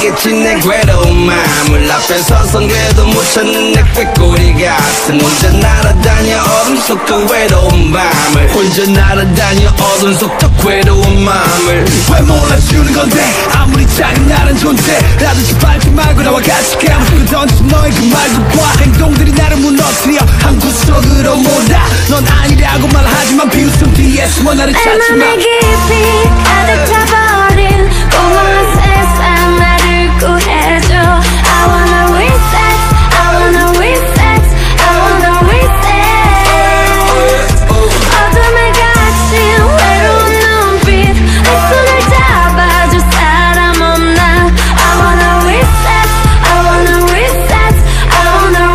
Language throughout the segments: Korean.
알겠지 내 괴로운 마음을 앞에 서선 그래도 못 찾는 내 꾀꼬리 같은 혼자 날아다녀 어둠 속 그 외로운 밤을 혼자 날아다녀 어둠 속 그 괴로운 마음을 왜 몰라주는 건데 아무리 작은 나란 존재 나도 짓밟지 말고 나와 같이 가고 던진 너의 그 말들과 행동들이 나를 무너뜨려 한 구석으로 몰아 넌 아니라고 말하지만 비웃음 뒤에 숨어 나를 찾지마 내 깊이 가득 차버린 공허한 세상 나를 구해줘 I wanna reset I wanna reset I wanna reset 어둠에 갇힌 외로운 눈빛 내 손을 잡아줄 사람 없나 I wanna reset I wanna reset I wanna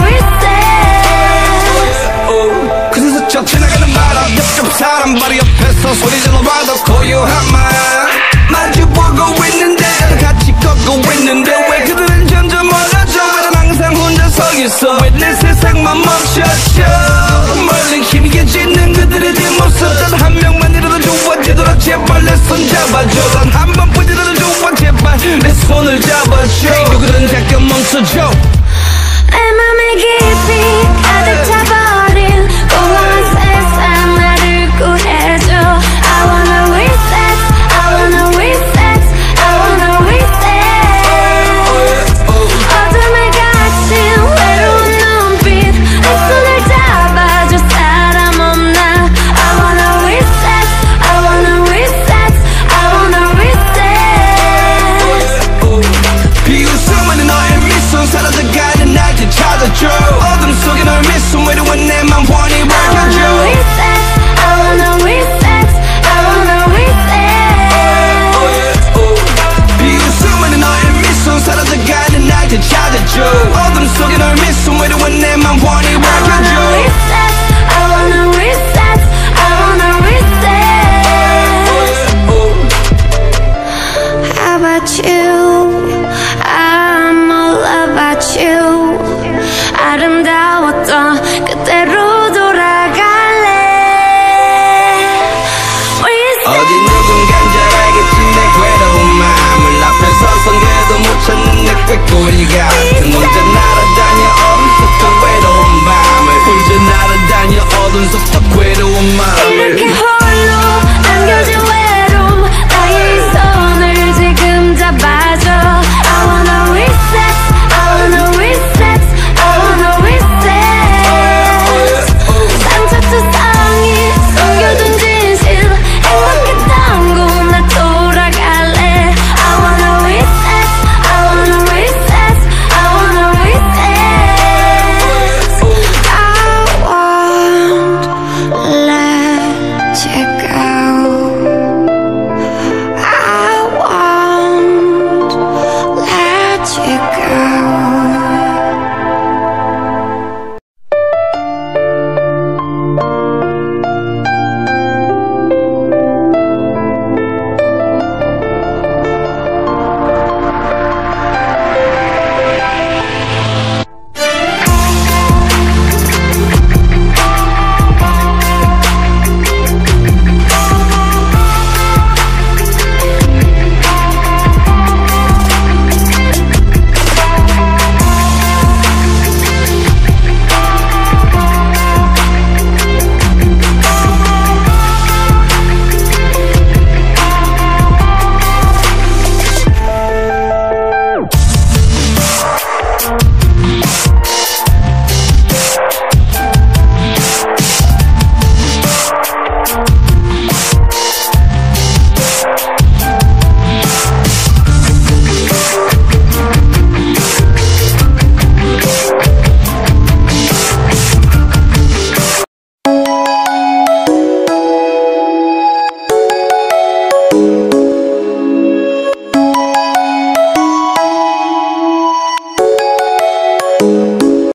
reset 그래서 저 지나가는 바람 옆 사람 바로 옆에서 소리 질러봐도 고요한 말 마주보고 있는데 같이 걷고 있는데 왜 그들은 점점 멀어져 왜 난 항상 혼자 서 있어 왜 내 세상만 멈춰져 멀리 힘있게 짖는 그들의 뒷모습 단 한 명만이라도 좋아지도록 제발 내 손 잡아줘 단 한 번뿐이라도 좋아 제발 내 손을 잡아줘 누구든 잠깐 멈춰줘 내 맘에 깊이